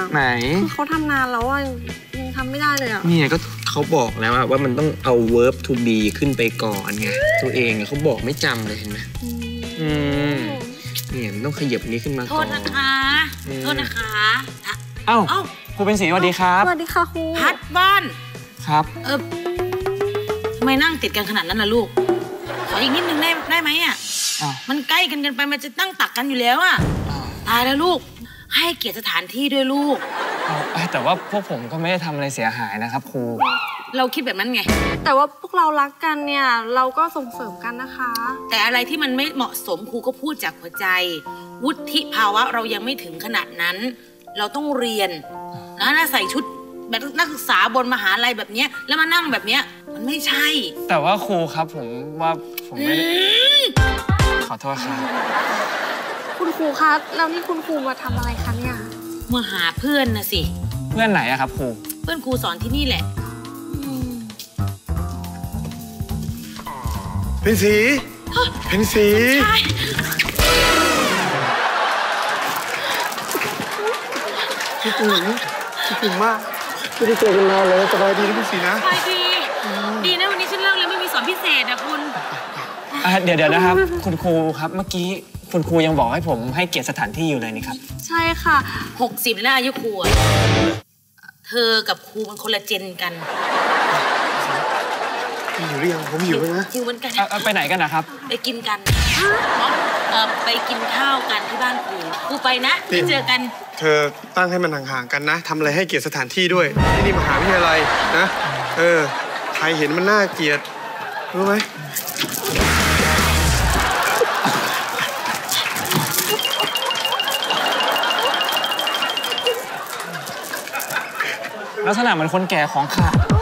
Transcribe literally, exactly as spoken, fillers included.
ไหนเขาทำนานแล้วอ่ะยังทำไม่ได้เลยอ่ะนี่ก็เขาบอกแล้วว่ามันต้องเอา verb to be ขึ้นไปก่อนไงตัวเองเขาบอกไม่จำเลยเห็นไหมอืมเนี่ยมันต้องขยับนี้ขึ้นมาก่อนโทษนะคะโทษนะคะเอ้าครูเป็นศรีสวัสดีครับสวัสดีค่ะครูพัดบ้านครับเออทำไมนั่งติดกันขนาดนั้นล่ะลูกขออีกนิดนึงได้ได้ไหมอ่ะมันใกล้กันกันไปมันจะนั่งตักกันอยู่แล้วอ่ะตายแล้วลูกให้เกียรติสถานที่ด้วยลูกแต่ว่าพวกผมก็ไม่ได้ทำอะไรเสียหายนะครับครูเราคิดแบบนั้นไงแต่ว่าพวกเรารักกันเนี่ยเราก็ส่งเสริมกันนะคะแต่อะไรที่มันไม่เหมาะสมครูก็พูดจากหัวใจวุฒิภาวะเรายังไม่ถึงขนาดนั้นเราต้องเรียนนะถ้าใส่ชุดแบบนักศึกษาบนมหาลัยแบบนี้แล้วมานั่งแบบนี้มันไม่ใช่แต่ว่าครูครับผมว่าผมไม่ได้ขอโทษครับคุณครูคะแล้วนี่คุณครูมาทำอะไรคะเนี่ยมาหาเพื่อนนะสิเพื่อนไหนอะครับครูเพื่อนครูสอนที่นี่แหละเพนสีเพนสีคิดถึงคิดถึงมากไม่ได้เจอกันนานเลยสบายดีนะเพนสีนะสบายดีดีนะวันนี้ฉันเลิกแล้วไม่มีสอนพิเศษนะคุณเดี๋ยวเดี๋ยวนะครับคุณครูครับเมื่อกี้คุณครูยังบอกให้ผมให้เกียรติสถานที่อยู่เลยนี่ครับใช่ค่ะหกสิบแล้วอายุครูเธอกับครูมันคนละเจนกันหิวหรือยังผมหิวแล้วนะหิวเหมือนกันไปไหนกันนะครับไปกินกันเออไปกินข้าวกันที่บ้านครูครูไปนะไปเจอกันเธอตั้งให้มันห่างๆกันนะทำอะไรให้เกียรติสถานที่ด้วยที่นี่มหาวิทยาลัยนะเออใครเห็นมันน่าเกลียดรู้ไหมลักษณะเหมือนคนแก่ของขาด